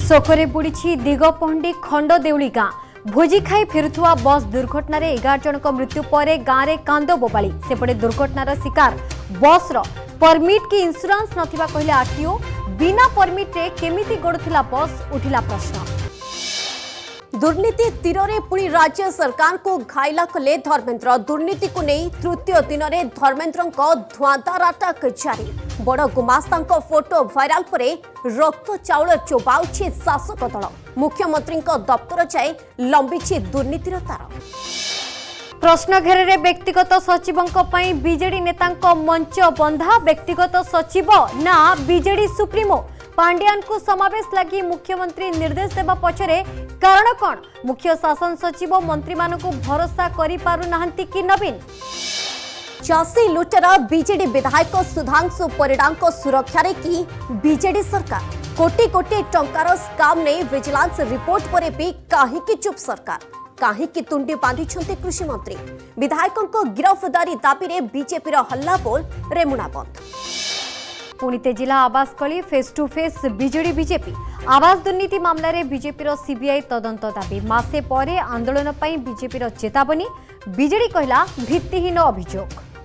शोकरे बुड़ी दिगपहंडी खंड देउली गाँ भोजी खाई फेरुवा बस दुर्घटन 11 जनक मृत्यु पर गाँव में कांद बोबाली सेपटे दुर्घटनार शिकार बस परमिट की इंश्योरेंस नथिबा कहले आरटीओ बिना परमिट रे केमिति गड़ुथिला बस उठिला प्रश्न। दुर्नीति तीर में पुणी राज्य सरकार को घायला कले धर्मेन्द्र। दुर्नीति को नहीं तृतीय दिन में धर्मेन्द्र धुआंधार अटैक जारी। बड़ गुमास्ता फोटो भाइराल पर रक्त चाउल चोबाउछि शासक दल। मुख्यमंत्री दफ्तर जाए लंबी दुर्नीतिर तार। प्रश्न घेरे व्यक्तिगत सचिव बीजेडी नेता मंच बंधा। व्यक्तिगत सचिव ना बीजेडी सुप्रीमो पांड्यान को समावेश लगी मुख्यमंत्री निर्देश देवा पछरे कारण कौन? मुख्य शासन सचिव मंत्री मानकु भरोसा करि पारु नाहंती कि नवीन? चाषी लुटेर बीजेडी विधायक सुधांशु परिड़ा सुरक्षा रे की बीजेडी सरकार। कोटी कोटी टंकार स्काम ने विजिलेंस रिपोर्ट पर भी काहेकि चुप सरकार? काहेकि तुंडी बांधिछन्ते कृषि मंत्री? विधायकों गिरफ्तारी दाबी रे बीजेपी हल्ला बोल रेमुणा बंद। पुणी तेजिला आवास कली face to face BJD BJP. आवास दुर्नीति मामला रे बीजेपी सीबीआई तदंत दाबी। मासे परे आंदोलन बीजेपी चेतावनी। बीजेडी कहला भित्तिहीन अभियोग।